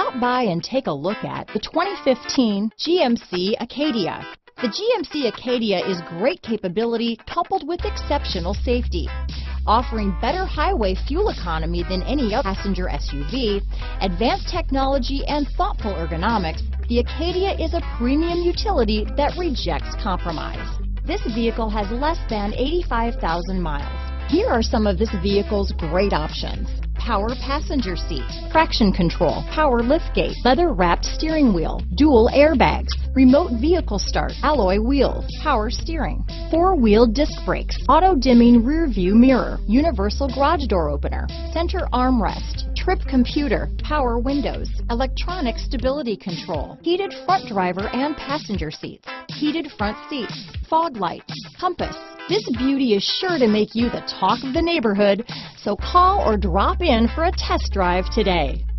Stop by and take a look at the 2015 GMC Acadia. The GMC Acadia is great capability coupled with exceptional safety. Offering better highway fuel economy than any other passenger SUV, advanced technology and thoughtful ergonomics, the Acadia is a premium utility that rejects compromise. This vehicle has less than 85,000 miles. Here are some of this vehicle's great options: power passenger seat, traction control, power liftgate, leather-wrapped steering wheel, dual airbags, remote vehicle start, alloy wheels, power steering, four-wheel disc brakes, auto-dimming rear-view mirror, universal garage door opener, center armrest, trip computer, power windows, electronic stability control, heated front driver and passenger seats, heated front seats, fog lights, compass. This beauty is sure to make you the talk of the neighborhood, so call or drop in for a test drive today.